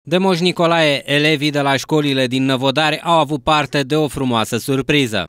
De Moș Nicolae, elevii de la școlile din Năvodari au avut parte de o frumoasă surpriză.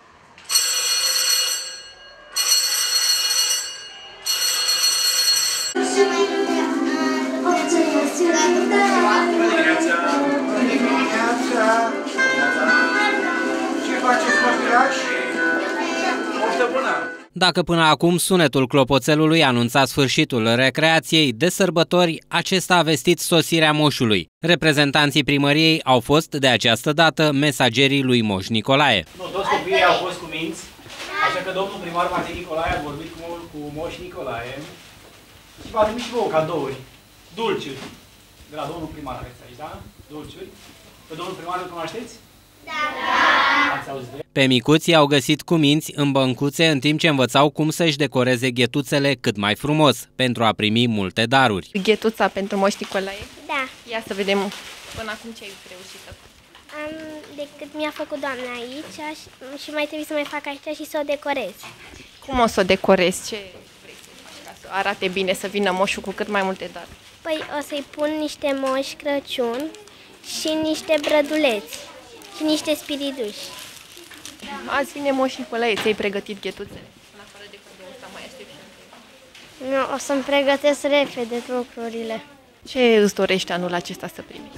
Dacă până acum sunetul clopoțelului anunța sfârșitul recreației, de sărbători acesta a vestit sosirea moșului. Reprezentanții primăriei au fost de această dată mesagerii lui Moș Nicolae. Toți copiii au fost cuminți, așa că domnul primar Matei Nicolae a vorbit cu Moș Nicolae și v-a trimis și vouă cadouri, dulciuri, de la domnul primar, aveți aici, da? Dulciuri. Pe domnul primar îl cunoașteți? Da! Ați auzit de el? Pe micuții au găsit cuminți în băncuțe în timp ce învățau cum să-și decoreze ghetuțele cât mai frumos, pentru a primi multe daruri. Ghetuța pentru Moș Nicolae? Da. Ia să vedem până acum ce ai reușit. Decât mi-a făcut doamna aici și mai trebuie să mai fac aici și să o decorez. Cum o să o decorezi? Ce vrei să faci ca să arate bine, să vină moșul cu cât mai multe daruri? Păi o să-i pun niște moși Crăciun și niște brăduleți și niște spiriduși. Azi vine Moș Nicolae, ți-ai pregătit ghetuțele? În afară de cadou ăsta mai aștept și Nu, o să-mi pregătesc repede lucrurile. Ce îți dorești anul acesta să primești?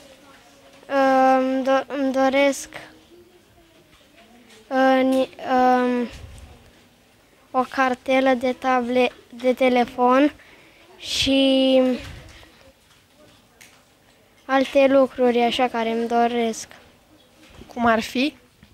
Îmi doresc o cartelă de telefon și alte lucruri așa care îmi doresc. Cum ar fi?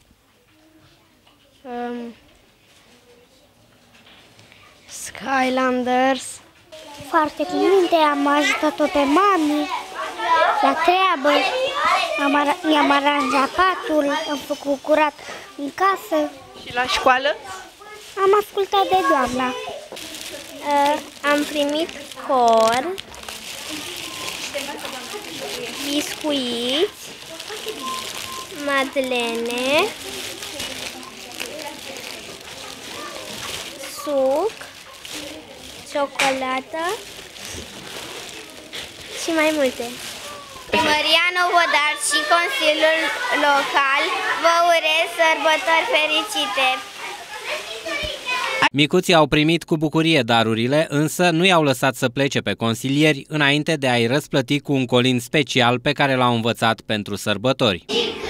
Skylanders. Foarte cu minte, am ajutat-o pe mami la treabă, i-am aranjat patul, am făcut curat în casă. Și la școală? Am ascultat de doamna. Am primit cor, biscuiți, madlene, suc, ciocolată și mai multe. Primăria Năvodari și Consiliul Local vă urez sărbători fericite! Micuții au primit cu bucurie darurile, însă nu i-au lăsat să plece pe consilieri înainte de a-i răsplăti cu un colin special pe care l-au învățat pentru sărbători.